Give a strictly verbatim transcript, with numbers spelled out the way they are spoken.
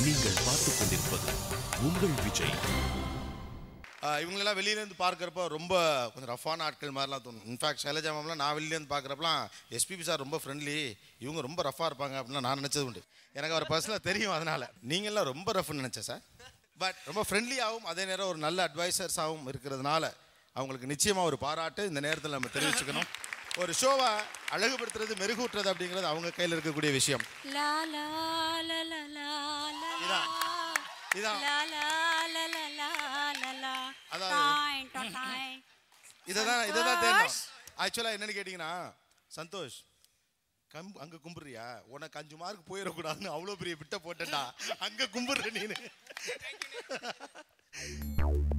நீங்கள் பார்த்துக் கொண்டிருப்பது உங்கள் விஜய். இவங்களெல்லாம் வெளியிலேருந்து பார்க்குறப்போ ரொம்ப கொஞ்சம் ரஃபான ஆட்கள் மாதிரிலாம் தோணும். இன்ஃபேக்ட் சைலஜா மேம்லாம் நான் வெளியிலேருந்து பார்க்குறப்பலாம் எஸ்பிபி சார் ரொம்ப ஃப்ரெண்ட்லி, இவங்க ரொம்ப ரஃபாக இருப்பாங்க அப்படின்லாம் நான் நினச்சது உண்டு. எனக்கு அவர் பர்சனலாக தெரியும், அதனால் நீங்கள்லாம் ரொம்ப ரஃப்னு நினச்சேன் சார். பட் ரொம்ப ஃப்ரெண்ட்லியாகவும் அதே நேரம் ஒரு நல்ல அட்வைசர்ஸாகவும் இருக்கிறதுனால அவங்களுக்கு நிச்சயமாக ஒரு பாராட்டு இந்த நேரத்தில் நம்ம தெரிவிச்சுக்கணும். ஒரு ஷோவை அழகுபடுத்துறது மெருகூட்டுறது அப்படிங்கிறது அவங்க கையில் இருக்கக்கூடிய விஷயம். இதான் இதான் இதான் இதான் தேடணும். ஆக்சுவலாக என்னன்னு கேட்டிங்கன்னா, சந்தோஷ் கம் அங்கே கும்பிட்றியா, உனக்கு அஞ்சு மார்க் போயிடக்கூடாதுன்னு அவ்வளோ பெரிய விட்ட போட்டேன்டா, அங்கே கும்பிட்ற நீனு.